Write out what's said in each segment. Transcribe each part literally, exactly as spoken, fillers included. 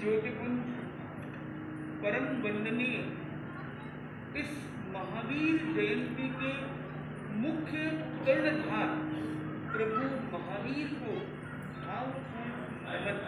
ज्योतिपुंज परम वंदनीय इस महावीर जयंती के मुख्य कर्णधार प्रभु महावीर को भावपूर्ण नमन।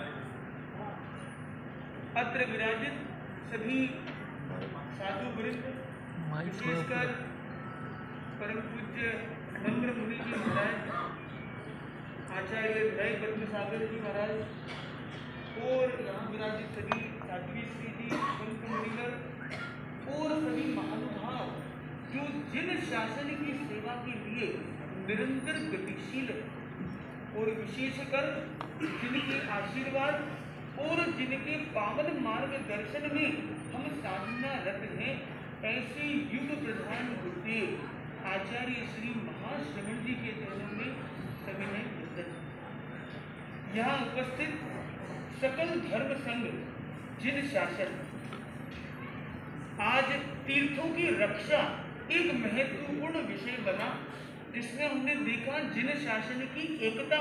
अत्र विराजित सभी साधु वृंद, विशेषकर परम पूज्य नम्र मुनि जी महाराज, आचार्य न्याय पद्म सागर जी महाराज और यहाँ विराजित सभी साध्वी श्री जी, संत मुनिवर और सभी महानुभाव जो जिन शासन की सेवा के लिए निरंतर गतिशील है और विशेषकर जिनके आशीर्वाद और जिनके पावन मार्गदर्शन में हम साधना रत हैं, ऐसे युग प्रधान गुरुदेव आचार्य श्री महाश्रवण जी के चरणों में सविनय वंदन। यहाँ उपस्थित सकल धर्म संघ जिन शासन, आज तीर्थों की रक्षा एक महत्वपूर्ण विषय बना, जिसमें हमने देखा जिन शासन की एकता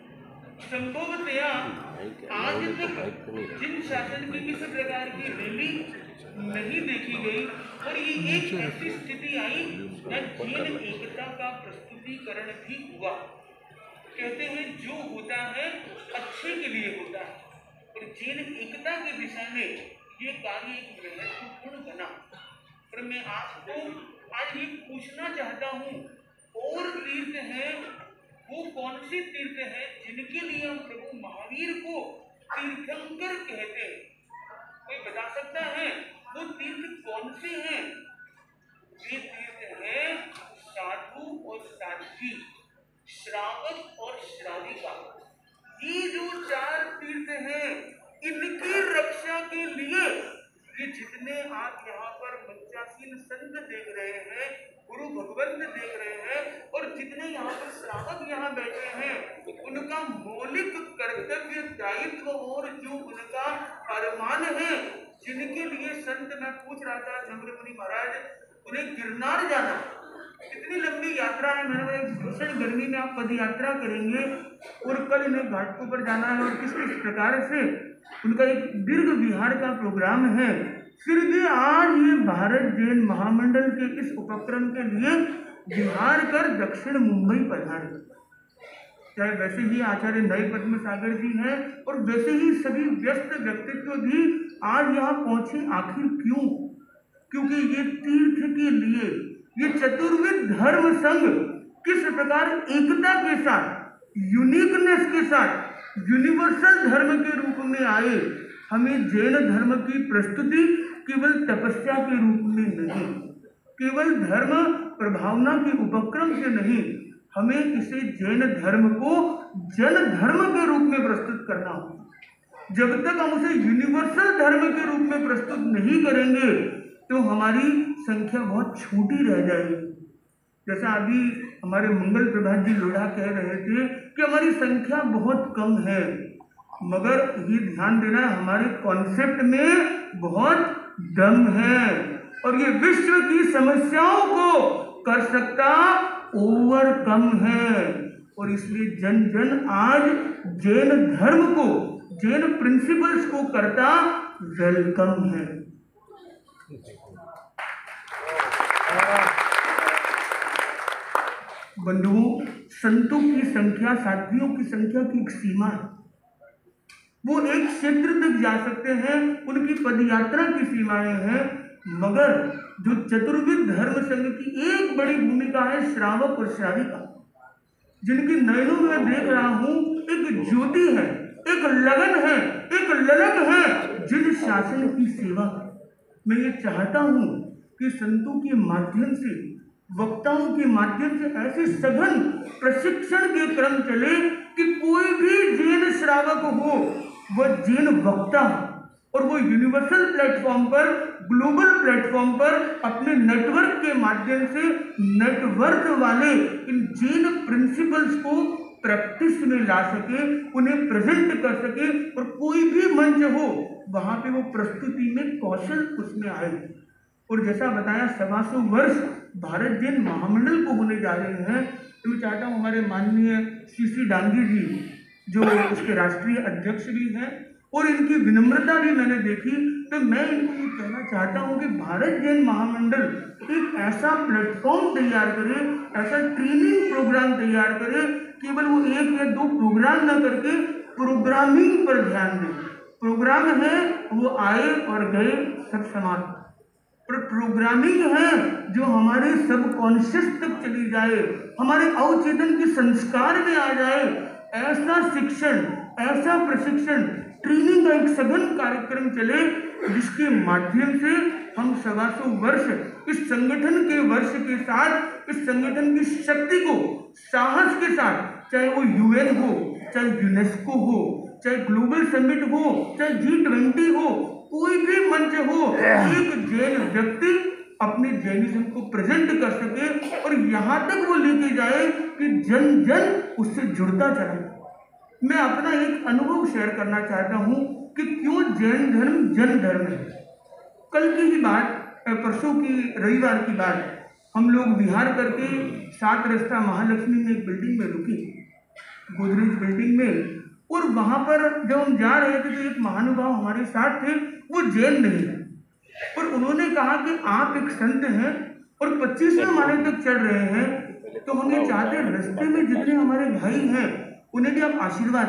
संभवतया आज तक जिन शासन की किसी प्रकार की रैली नहीं देखी गई और ये एक ऐसी स्थिति आई जब जैन एकता का प्रस्तुतिकरण भी हुआ। कहते हैं जो होता है अच्छे के लिए होता है और जैन एकता की दिशा में ये कार्य एक महत्वपूर्ण बना। पर मैं आपको आज ये पूछना चाहता हूँ, और तीर्थ हैं वो कौन से तीर्थ हैं जिनके लिए हम प्रभु महावीर को तीर्थंकर कहते हैं? कोई बता सकता है वो तीर्थ कौन से हैं? ये तीर्थ हैं साधु और साध्वी, श्रावक और श्राविका। ये जो चार तीर्थ हैं, इनकी रक्षा के लिए ये जितने आप यहाँ पर मंचासीन संत देख रहे हैं, गुरु भगवंत देख रहे हैं और जितने यहाँ पर श्रावक यहाँ बैठे हैं, उनका मौलिक कर्तव्य दायित्व और जो उनका अरमान है, जिनके लिए संत, मैं पूछ रहा था नम्र मुनि महाराज, उन्हें गिरनार जाना, इतनी लंबी यात्रा है। मैंने बोला भीषण गर्मी में आप पद यात्रा करेंगे और कल इन्हें घाटों पर जाना है और किस किस प्रकार से उनका एक दीर्घ विहार का प्रोग्राम है। फिर भी आज ये भारत जैन महामंडल के इस उपक्रम के लिए विहार कर दक्षिण मुंबई पधारे। चाहे वैसे ही आचार्य न्याय पद्म सागर जी हैं और वैसे ही सभी व्यस्त व्यक्तित्व भी आज यहाँ पहुंचे। आखिर क्यों? क्योंकि ये तीर्थ के लिए ये चतुर्विध धर्म संघ किस प्रकार एकता के साथ, यूनिकनेस के साथ, यूनिवर्सल धर्म के रूप में आए। हमें जैन धर्म की प्रस्तुति केवल तपस्या के रूप में नहीं, केवल धर्म प्रभावना के उपक्रम से नहीं, हमें इसे जैन धर्म को जन धर्म के रूप में प्रस्तुत करना होगा। जब तक हम उसे यूनिवर्सल धर्म के रूप में प्रस्तुत नहीं करेंगे तो हमारी संख्या बहुत छोटी रह जाएगी। जैसा अभी हमारे मंगल प्रभात जी लोढ़ा कह रहे थे कि हमारी संख्या बहुत कम है, मगर ये ध्यान देना है हमारे कॉन्सेप्ट में बहुत दम है और ये विश्व की समस्याओं को कर सकता ओवरकम है। और इसलिए जन जन आज जैन धर्म को, जैन प्रिंसिपल्स को करता वेलकम है। बंधुओं, संतों की संख्या, साथियों की संख्या की एक सीमा है। वो एक क्षेत्र तक जा सकते हैं, उनकी पदयात्रा की सीमाएं हैं, मगर जो चतुर्विध धर्म संघ की एक बड़ी भूमिका है श्रावक और श्राविका, जिनकी नयनों में देख रहा हूं एक ज्योति है, एक लगन है, एक ललक है जिन शासन की सेवा। मैं ये चाहता हूं कि संतों के माध्यम से, वक्ताओं के माध्यम से ऐसे सघन प्रशिक्षण के क्रम चले कि कोई भी जैन श्रावक हो वह जैन वक्ता और वो यूनिवर्सल प्लेटफॉर्म पर, ग्लोबल प्लेटफॉर्म पर अपने नेटवर्क के माध्यम से नेटवर्क वाले इन जैन प्रिंसिपल्स को प्रैक्टिस में ला सके, उन्हें प्रेजेंट कर सके और कोई भी मंच हो वहां पे वो प्रस्तुति में कौशल उसमें आए। और जैसा बताया सवा सौ वर्ष भारत जैन महामंडल को होने जा रहे हैं, तो मैं चाहता हूँ हमारे माननीय श्री श्री डांगी जी जो उसके राष्ट्रीय अध्यक्ष भी हैं और इनकी विनम्रता भी मैंने देखी। तो मैं इनको ये कहना चाहता हूँ कि भारत जैन महामंडल एक ऐसा प्लेटफॉर्म तैयार करे, ऐसा ट्रेनिंग प्रोग्राम तैयार करे, केवल वो एक या दो प्रोग्राम ना करके प्रोग्रामिंग पर ध्यान दें। प्रोग्राम है वो आए और गए सब समान, पर प्रोग्रामिंग है जो हमारे सबकॉन्शियस तक चली जाए, हमारे अवचेतन के संस्कार में आ जाए। ऐसा शिक्षण, ऐसा प्रशिक्षण, ट्रेनिंग का एक सघन कार्यक्रम चले जिसके माध्यम से हम सवा सौ वर्ष इस संगठन के वर्ष के साथ, इस संगठन की शक्ति को साहस के साथ, चाहे वो यूएन हो, चाहे यूनेस्को हो, चाहे ग्लोबल समिट हो, चाहे जी ट्वेंटी हो, कोई भी मंच हो, एक जैन व्यक्ति अपने जैनिज्म को प्रेजेंट कर सके और यहाँ तक वो लेके जाए कि जन जन उससे जुड़ता चले। मैं अपना एक अनुभव शेयर करना चाहता हूँ कि क्यों जैन धर्म जन धर्म है। कल की ही बात, परसों की रविवार की बात, हम लोग विहार करके सात रास्ता महालक्ष्मी में एक बिल्डिंग में रुकी, गोदरेज बिल्डिंग में, और वहाँ पर जब हम जा रहे थे तो एक महानुभाव हमारे साथ थे, वो जैन नहीं है, और उन्होंने कहा कि आप एक संत हैं और पच्चीसवें माले तक चढ़ रहे हैं, तो हम ये चाहते हैं रास्ते में जितने हमारे भाई हैं उन्हें भी आप आशीर्वाद।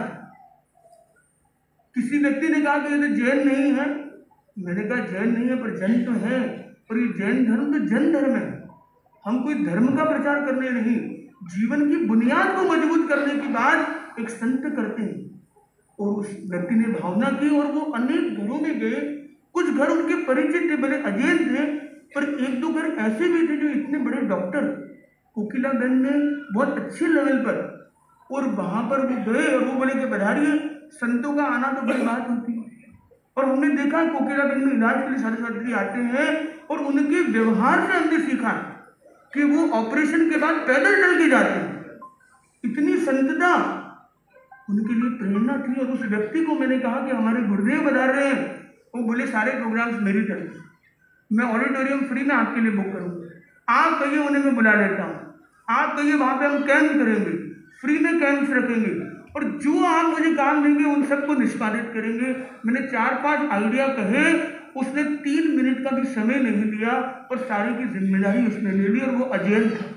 किसी व्यक्ति ने कहा कि ये तो जैन नहीं है। मैंने कहा जैन नहीं है पर जन तो है, और ये जैन धर्म तो जन धर्म है। हम कोई धर्म का प्रचार करने नहीं, जीवन की बुनियाद को मजबूत करने की बात एक संत करते हैं। और उस व्यक्ति ने भावना की और वो अनेक घरों में गए। कुछ घर उनके परिचित थे, बड़े अजैन थे, पर एक दो घर ऐसे भी थे जो इतने बड़े डॉक्टर, कोकिलागंज में बहुत अच्छे लेवल पर, और वहाँ पर वो गए और वो बोले कि पधारिए, संतों का आना तो बड़ी बात होती है। और हमने देखा कोकिलागंज में इलाज के लिए सारे साथी आते हैं, और उनके व्यवहार से हमने सीखा कि वो ऑपरेशन के बाद पैदल चल के जाते हैं। इतनी संतता उनके लिए प्रेरणा थी। और उस व्यक्ति को मैंने कहा कि हमारे गुरुदेव बता रहे हैं, वो बोले सारे प्रोग्राम्स मेरी तरफ, मैं ऑडिटोरियम फ्री में आपके लिए बुक करूँगा, आप कहिए उन्हें मैं बुला लेता हूँ, आप कहिए वहाँ पे हम कैंप करेंगे, फ्री में कैंप्स रखेंगे, और जो आप मुझे काम देंगे उन सबको निष्पादित करेंगे। मैंने चार पांच आइडिया कहे, उसने तीन मिनट का भी समय नहीं लिया और सारी की जिम्मेदारी उसने ले ली, और वो अजैन था।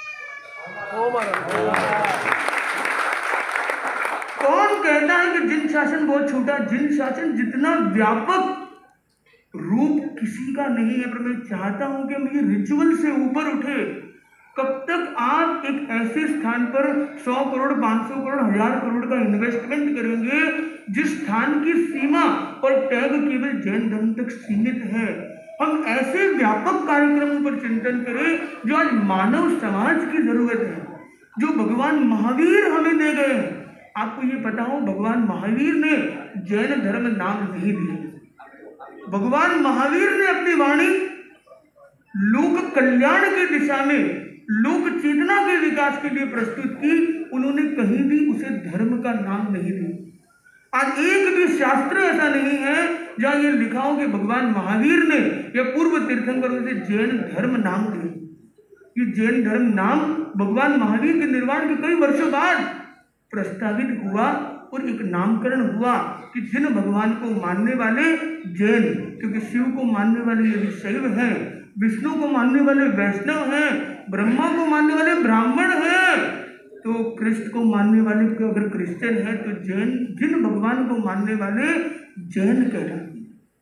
कौन कहता है कि जिन शासन बहुत छोटा? जिन शासन जितना व्यापक रूप किसी का नहीं है। पर मैं चाहता हूं कि हम ये रिचुअल से ऊपर उठे। कब तक आप एक ऐसे स्थान पर सौ करोड़, पाँच सौ करोड़, हजार करोड़ का इन्वेस्टमेंट करेंगे जिस स्थान की सीमा और टैग केवल जैन धर्म तक सीमित है? हम ऐसे व्यापक कार्यक्रमों पर चिंतन करें जो आज मानव समाज की जरूरत है, जो भगवान महावीर हमें दे गए हैं। आपको ये पता हो, भगवान महावीर ने जैन धर्म नाम नहीं दिए। भगवान महावीर ने अपनी वाणी लोक कल्याण की दिशा में, लोक चेतना के विकास के लिए प्रस्तुत की। उन्होंने कहीं भी उसे धर्म का नाम नहीं दिया। आज एक भी शास्त्र ऐसा नहीं है जहां ये लिखा हो कि भगवान महावीर ने या पूर्व तीर्थंकरों से जैन धर्म नाम दिया। ये जैन धर्म नाम भगवान महावीर के निर्वाण के कई वर्षों बाद प्रस्तावित हुआ और एक नामकरण हुआ कि जिन भगवान को मानने वाले जैन, क्योंकि शिव को मानने वाले यदि शैव हैं, विष्णु को मानने वाले वैष्णव हैं, ब्रह्मा को मानने वाले ब्राह्मण हैं, तो कृष्ण को मानने वाले अगर क्रिश्चियन है तो जैन, जिन भगवान को मानने वाले जैन कहलाते हैं।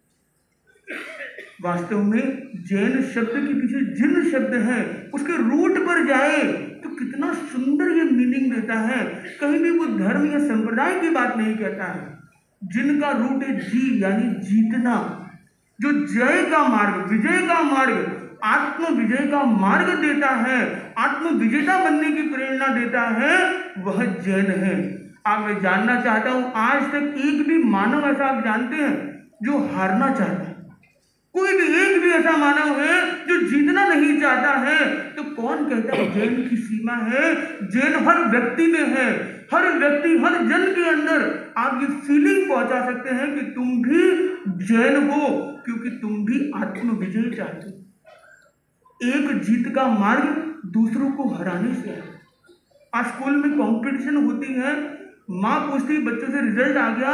वास्तव में जैन शब्द के पीछे जिन शब्द है उसके रूट पर जाए तो कितना सुंदर ये मीनिंग देता है। कहीं भी वो धर्म या संप्रदाय की बात नहीं कहता है। जिनका रूट है जी, यानी जीतना, जो जय का मार्ग, विजय का मार्ग, आत्म विजय का मार्ग देता है, आत्म विजेता बनने की प्रेरणा देता है, वह जैन है। आप मैं जानना चाहता हूं, आज तक एक भी मानव ऐसा आप जानते हैं जो हारना चाहता है? कोई भी एक भी ऐसा मानव है जो जीतना नहीं चाहता है? तो कौन कहता है जैन की सीमा है? जैन हर व्यक्ति में है, हर व्यक्ति, हर जन के अंदर आप ये फीलिंग पहुंचा सकते हैं कि तुम भी जैन हो, क्योंकि तुम भी आत्म विजय चाहते हो। एक जीत का मार्ग दूसरों को हराने से है। आज स्कूल में कंपटीशन होती है, माँ पूछती बच्चों से रिजल्ट आ गया,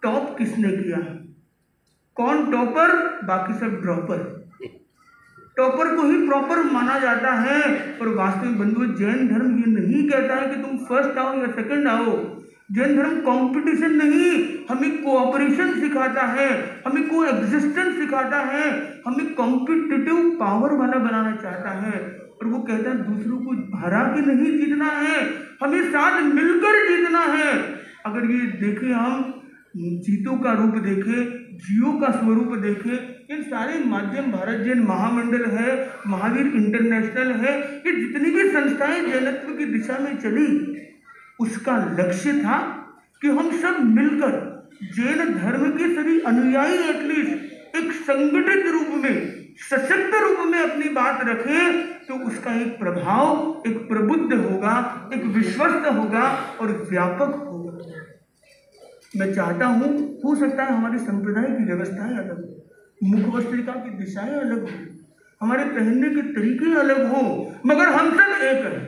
टॉप किसने किया? कौन टॉपर, बाकी सब ड्रॉपर। टॉपर को ही प्रॉपर माना जाता है, और वास्तविक बंधुओं जैन धर्म ये नहीं कहता है कि तुम फर्स्ट आओ या सेकंड आओ। जैन धर्म कंपटीशन नहीं, हमें कोऑपरेशन सिखाता है, हमें को एग्जिस्टेंस सिखाता है, हमें कॉम्पिटिटिव पावर वाला बनाना चाहता है। और वो कहता है दूसरों को हरा के नहीं जीतना है, हमें साथ मिलकर जीतना है। अगर ये देखें, हम चीतों का रूप देखें, जियो का स्वरूप देखें, इन सारे माध्यम, भारत जैन महामंडल है, महावीर इंटरनेशनल है, ये जितनी भी संस्थाएं जैनत्व की दिशा में चली, उसका लक्ष्य था कि हम सब मिलकर जैन धर्म के सभी अनुयायी एटलीस्ट एक संगठित रूप में, सशक्त रूप में अपनी बात रखें, तो उसका एक प्रभाव, एक प्रबुद्ध होगा, एक विश्वस्त होगा और व्यापक होगा। मैं चाहता हूं, हो सकता है हमारे संप्रदाय की व्यवस्थाएं अलग हो, मुखवस्त्रिका की दिशाएं अलग हो, हमारे पहनने के तरीके अलग हो, मगर हम सब एक हैं।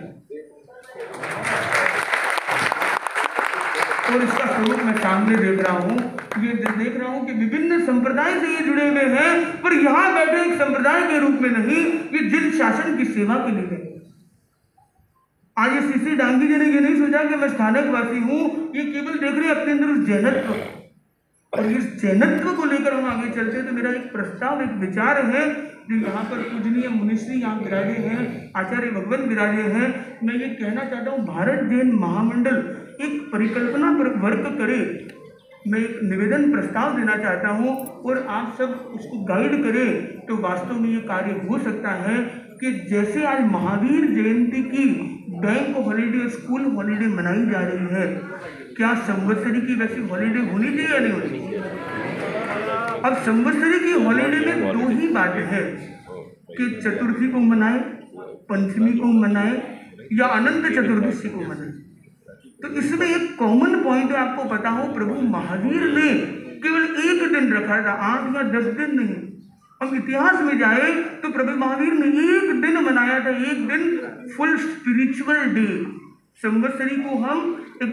और इसका स्वरूप मैं सामने देख रहा हूं, ये देख रहा हूं कि विभिन्न संप्रदाय से ये जुड़े हुए हैं, पर यहां बैठे एक संप्रदाय के रूप में नहीं, ये जिन शासन की सेवा के लिए गए। आज ये सीसी डांगी जी ने ये नहीं सोचा कि मैं स्थानक वासी हूँ, ये केवल देख रहे अपने अंदर उस जैनत्व, और इस जैनत्व को लेकर हम आगे चलते हैं। तो मेरा एक प्रस्ताव, एक विचार है, जो यहाँ पर पूजनीय मुनिश्री यहाँ विराजे हैं, आचार्य भगवंत विराजे हैं। मैं ये कहना चाहता हूँ, भारत जैन महामंडल एक परिकल्पना पर वर्क करे। मैं एक निवेदन प्रस्ताव देना चाहता हूँ, और आप सब उसको गाइड करें, तो वास्तव में ये कार्य हो सकता है कि जैसे आज महावीर जयंती की बैंक हॉलीडे, स्कूल हॉलीडे मनाई जा रही है, क्या संवत्सरी की वैसी हॉलीडे होनी चाहिए या नहीं होनी चाहिए? अब संवत्सरी की हॉलीडे में दो ही बातें हैं कि चतुर्थी को मनाए, पंचमी को मनाए, या अनंत चतुर्दशी को मनाए। तो इसमें एक कॉमन पॉइंट आपको पता हो, प्रभु महावीर ने केवल एक दिन रखा था, आठ या दस दिन नहीं। हम इतिहास में जाए तो प्रभु महावीर ने एक दिन मनाया था, एक दिन फुल स्पिरिचुअल डे। संवत्सरी को हम एक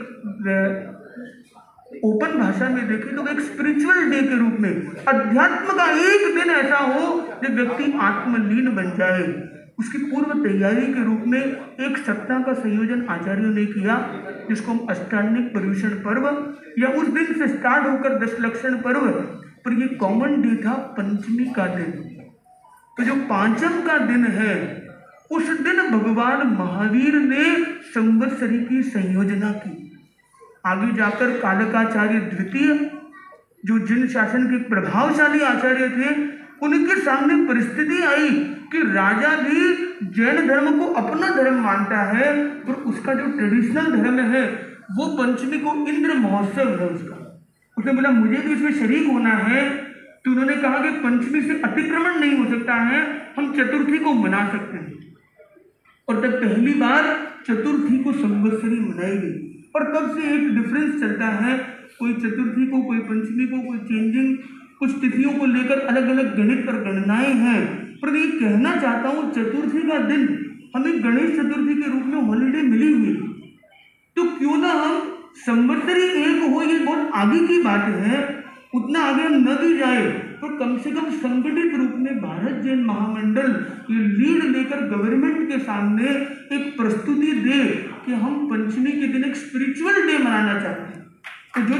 ओपन भाषा में देखें तो एक स्पिरिचुअल डे के रूप में, अध्यात्म का एक दिन ऐसा हो जब व्यक्ति आत्मलीन बन जाए, उसकी पूर्व तैयारी के रूप में एक सप्ताह का संयोजन आचार्यों ने किया, जिसको हम अष्टांगिक पर्युषण पर्व, या उस दिन से स्टार्ट होकर दस लक्षण पर्व, पर ये कॉमन डे था पंचमी का दिन। तो जो पांचम का दिन है, उस दिन भगवान महावीर ने संवत्सरी की संयोजना की। आगे जाकर कालकाचार्य द्वितीय, जो जिन शासन के प्रभावशाली आचार्य थे, उनके सामने परिस्थिति आई कि राजा भी जैन धर्म को अपना धर्म मानता है, और उसका जो ट्रेडिशनल धर्म है वो पंचमी को इंद्र महोत्सव है उसका। उसने बोला मुझे भी इसमें शरीक होना है। तो उन्होंने कहा कि पंचमी से अतिक्रमण नहीं हो सकता है, हम चतुर्थी को मना सकते हैं। और तब पहली बार चतुर्थी को संवत्सरी मनाई गई, और तब से एक डिफरेंस चलता है, कोई चतुर्थी को, कोई पंचमी को, कोई चेंजिंग, कुछ तिथियों को लेकर अलग अलग गणित और गणनाएं हैं। पर ये कहना चाहता हूँ, चतुर्थी का दिन हमें गणेश चतुर्थी के रूप में हॉलीडे मिली हुई, तो क्यों ना हम संवत्सरी एक हो, ये बहुत आगे की बात है, उतना आगे हम न भी जाए, तो कम से कम संगठित रूप में भारत जैन महामंडल ये लीड लेकर गवर्नमेंट के सामने एक प्रस्तुति दे कि हम पंचमी के दिन एक स्पिरिचुअल डे मनाना चाहते हैं। तो जो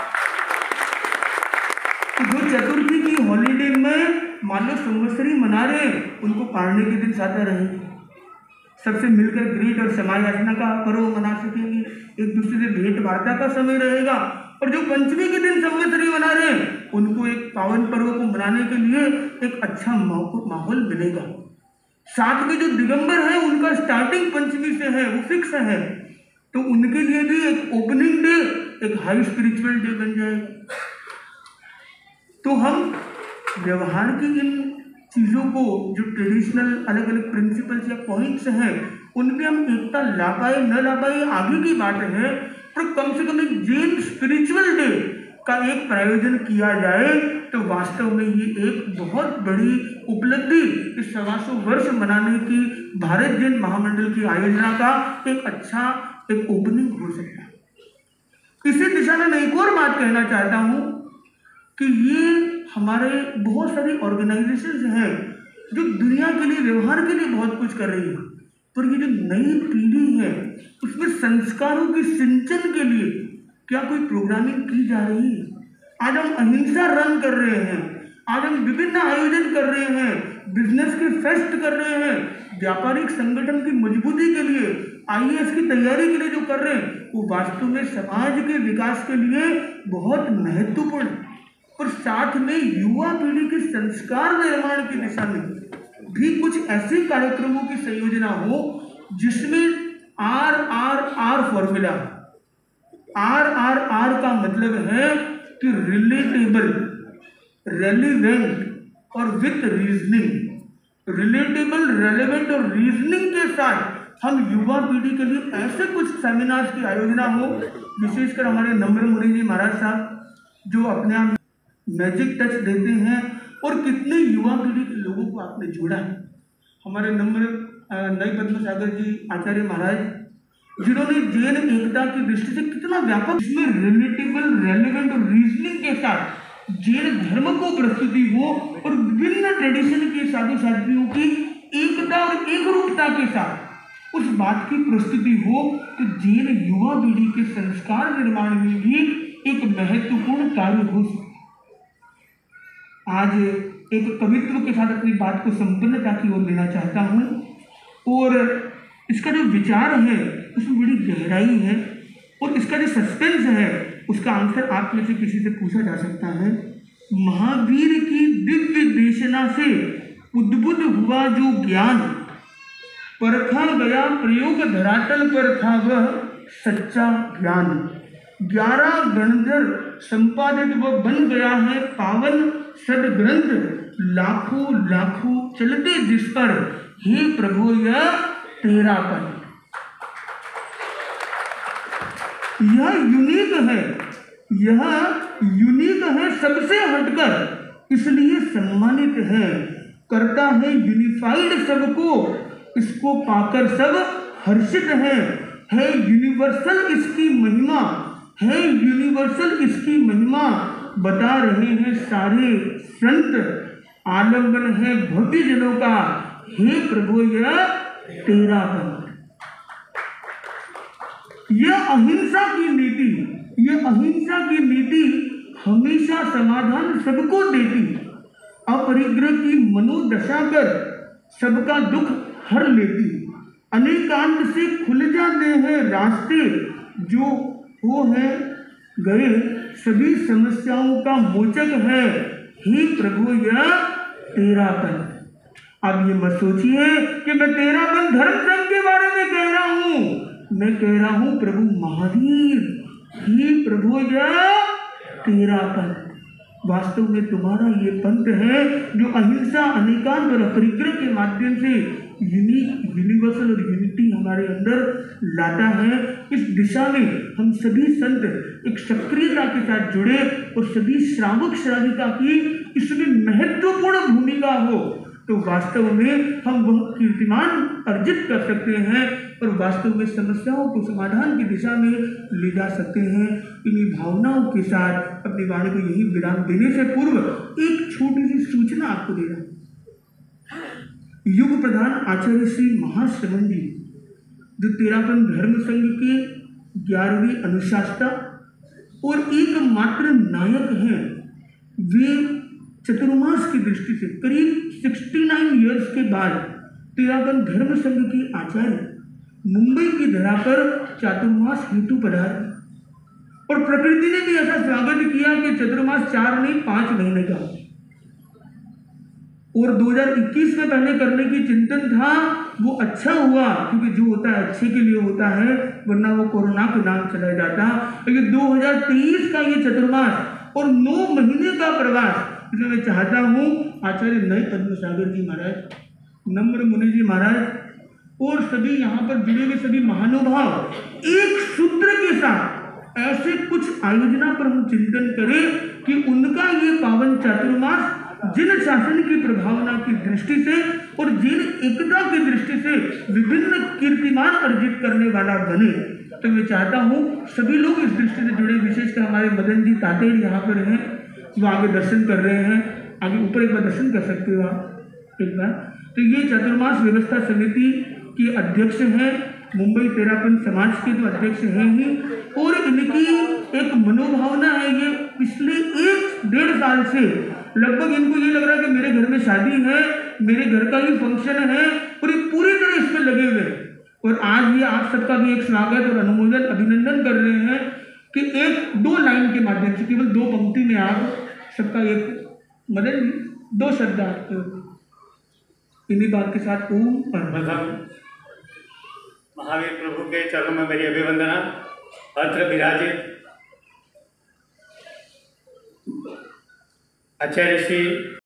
तो जो चतुर्थी की हॉलीडे में मान लो संवत्सरी मना रहे, उनको पारने के दिन साधा रहेंगे, सबसे मिलकर ग्रीड और समायाचना का पर्व मना सकेंगे, एक दूसरे से भेंट वार्ता का समय रहेगा। और जो पंचमी के दिन संवत्सरी मना रहे, उनको एक पावन पर्व को मनाने के लिए एक अच्छा माहौल मिलेगा। साथ में जो दिगंबर है, उनका स्टार्टिंग पंचमी से है, वो फिक्स है, तो उनके लिए भी एक ओपनिंग डे, एक हाई स्पिरिचुअल डे बन जाएगा। तो हम व्यवहार की इन चीज़ों को, जो ट्रेडिशनल अलग अलग प्रिंसिपल्स या पॉइंट्स हैं, उनमें हम एकता ला पाए न ला पाए आगे की बात है, पर कम से कम एक जैन स्पिरिचुअल डे का एक प्रायोजन किया जाए, तो वास्तव में ये एक बहुत बड़ी उपलब्धि इस सवा सौ वर्ष मनाने की भारत जैन महामंडल की आयोजना का एक अच्छा एक ओपनिंग हो सकता है। इसी दिशा में मैं एक और बात कहना चाहता हूँ कि ये हमारे बहुत सारी ऑर्गेनाइजेशंस हैं जो दुनिया के लिए, व्यवहार के लिए बहुत कुछ कर रही है, पर ये जो नई पीढ़ी है उसमें संस्कारों के सिंचन के लिए क्या कोई प्रोग्रामिंग की जा रही है? आज हम अहिंसा रन कर रहे हैं, आज हम विभिन्न आयोजन कर रहे हैं, बिजनेस के फेस्ट कर रहे हैं, व्यापारिक संगठन की मजबूती के लिए, आई ए एस की तैयारी के लिए जो कर रहे हैं, वो वास्तव में समाज के विकास के लिए बहुत महत्वपूर्ण है। और साथ में युवा पीढ़ी के संस्कार निर्माण की दिशा में भी कुछ ऐसे कार्यक्रमों की संयोजना हो जिसमें R R R formula, R R R का मतलब है कि रिलेटेबल, रेलिवेंट और विथ रीजनिंग। रिलेटेबल, रेलेवेंट और रीजनिंग के साथ हम युवा पीढ़ी के लिए ऐसे कुछ सेमिनार्स की आयोजना हो, विशेषकर हमारे नम्र मुनि जी महाराज साहब जो अपने आप मैजिक टच देते हैं, और कितने युवा पीढ़ी के लोगों को आपने जोड़ा है। हमारे नम्र नई पद्म सागर जी आचार्य महाराज, जिन्होंने जैन एकता की दृष्टि से कितना व्यापक, इसमें रिलेटेबल, रेलेवेंट और रीजनिंग के साथ जैन धर्म को प्रस्तुति हो और विभिन्न ट्रेडिशन के साधु साध्वियों की एकता और एक रूपता के साथ उस बात की प्रस्तुति हो, तो जैन युवा पीढ़ी के संस्कार निर्माण में भी एक महत्वपूर्ण कार्य हो सकता। आज एक कवित्व के साथ अपनी बात को संपन्नता की ओर लेना चाहता हूँ, और इसका जो विचार है उसमें बड़ी गहराई है, और इसका जो सस्पेंस है उसका आंसर आप में से किसी से पूछा जा सकता है। महावीर की दिव्य देशना से उद्बुद्ध हुआ जो ज्ञान, परखा गया प्रयोग धरातल पर था वह सच्चा ज्ञान। ग्यारह गणधर संपादित वह बन गया है पावन सदग्रंथ, लाखों लाखों चलते जिस पर, हे प्रभु यह तेरा पर। यह यूनिक है, यह यूनिक है, सबसे हटकर इसलिए सम्मानित है, करता है यूनिफाइड सबको, इसको पाकर सब हर्षित है। है यूनिवर्सल इसकी महिमा, है यूनिवर्सल इसकी महिमा, बता रहे हैं सारे संत, आलम्बन है भव्य जनों का, हे प्रभु यह तेरा पंथ। यह अहिंसा की नीति, यह अहिंसा की नीति हमेशा समाधान सबको देती, अपरिग्रह की मनोदशा कर सबका दुख हर लेती, अनेकांत से खुल जाते हैं रास्ते, जो वो है गए सभी समस्याओं का मोचक है, हे प्रभु यह तेरा पंथ। अब ये मत सोचिए कि मैं तेरा पंथ धर्म संघ के बारे में कह रहा हूं, मैं कह रहा हूं प्रभु महावीर, हे प्रभु यह तेरा पंथ। वास्तव में तुम्हारा ये पंथ है जो अहिंसा, अनेकांत और अपरिग्रह के माध्यम से यूनिक, यूनिवर्सल और यूनिटी हमारे अंदर लाता है। इस दिशा में हम सभी संत एक सक्रियता के साथ जुड़े, और सभी श्रावक श्राविका की इसमें महत्वपूर्ण भूमिका हो, तो वास्तव में हम वह कीर्तिमान अर्जित कर सकते हैं, और वास्तव में समस्याओं को समाधान की दिशा में ले जा सकते हैं। इन्हीं भावनाओं के साथ अपनी वाणी को यही विराम देने से पूर्व एक छोटी सी सूचना आपको दे रहा हूं। युग प्रधान आचार्य श्री महाश्रमण जी, जो तेरापन धर्म संघ के ग्यारहवीं अनुशासता और एकमात्र नायक हैं, वे चतुर्मास की दृष्टि से करीब उनहत्तर इयर्स के बाद तेरापन धर्म संघ के आचार्य मुंबई की धरा पर चातुर्मास हेतु पधारे, और प्रकृति ने भी ऐसा स्वागत किया कि चतुर्मास चार नहीं पांच महीने का, और दो हज़ार इक्कीस में पहले करने की चिंतन था, वो अच्छा हुआ क्योंकि जो होता है अच्छे के लिए होता है, वरना वो कोरोना के नाम चला जाता। लेकिन दो हज़ार तेईस का ये चतुर्मास और नौ महीने का प्रवास, इसलिए मैं चाहता हूँ आचार्य नए पद्म सागर जी महाराज, नम्र मुनि जी महाराज और सभी यहाँ पर जुड़े हुए सभी महानुभाव एक सूत्र के साथ ऐसे कुछ आयोजना पर हम चिंतन करें कि उनका ये पावन चातुर्मास जिन शासन की प्रभावना की दृष्टि से और जिन एकता की दृष्टि से विभिन्न कीर्तिमान अर्जित करने वाला बने। तो मैं चाहता हूँ सभी लोग इस दृष्टि से जुड़े, विशेषकर हमारे मदन जी तातेड़ यहाँ पर हैं, जो आगे दर्शन कर रहे हैं, आगे ऊपर एक बार दर्शन कर सकते हो आप एक बार। तो ये चातुर्मास व्यवस्था समिति के अध्यक्ष हैं, मुंबई तेरापंथ समाज के जो अध्यक्ष हैं ही, और इनकी एक मनोभावना है, ये पिछले एक डेढ़ साल से लगभग इनको ये लग रहा है कि मेरे घर में शादी है, मेरे घर का ही फंक्शन है, और ये पूरी तरह इसमें लगे हुए हैं। और आज ये आप सबका भी एक स्वागत और अनुमोदन अभिनंदन कर रहे हैं कि एक दो लाइन के माध्यम से, केवल दो पंक्ति में आप सबका एक मदन दो शब्द इन्हीं बात के साथ ओम प्रथम महावीर प्रभु के चरणों में मेरी अभिवंदना। अत्र विराजित आचार्य श्री